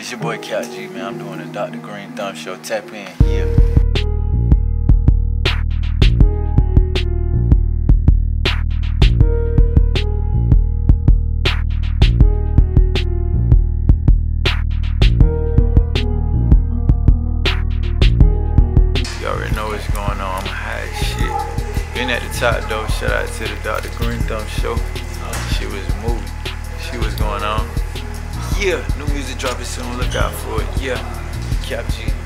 It's your boy Kap G, man. I'm doing the Dr. Greenthumb show. Tap in, yeah. You already know what's going on. I'm high as shit. Been at the top though. Shout out to the Dr. Greenthumb show. Shit was moving. Shit was going on. Yeah, new music dropping soon. Look out for it. Yeah, Kap G.